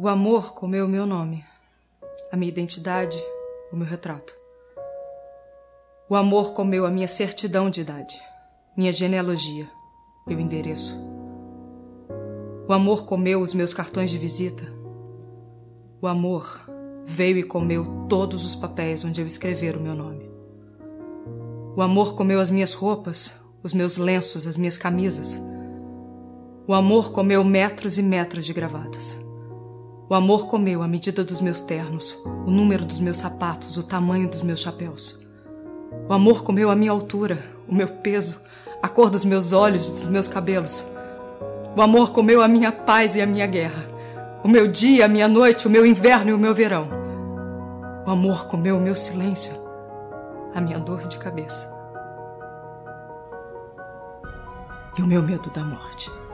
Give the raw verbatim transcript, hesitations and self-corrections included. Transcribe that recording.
O amor comeu o meu nome, a minha identidade, o meu retrato. O amor comeu a minha certidão de idade, minha genealogia, meu endereço. O amor comeu os meus cartões de visita. O amor veio e comeu todos os papéis onde eu escrever o meu nome. O amor comeu as minhas roupas, os meus lenços, as minhas camisas. O amor comeu metros e metros de gravatas. O amor comeu a medida dos meus ternos, o número dos meus sapatos, o tamanho dos meus chapéus. O amor comeu a minha altura, o meu peso, a cor dos meus olhos e dos meus cabelos. O amor comeu a minha paz e a minha guerra, o meu dia, a minha noite, o meu inverno e o meu verão. O amor comeu o meu silêncio, a minha dor de cabeça e o meu medo da morte.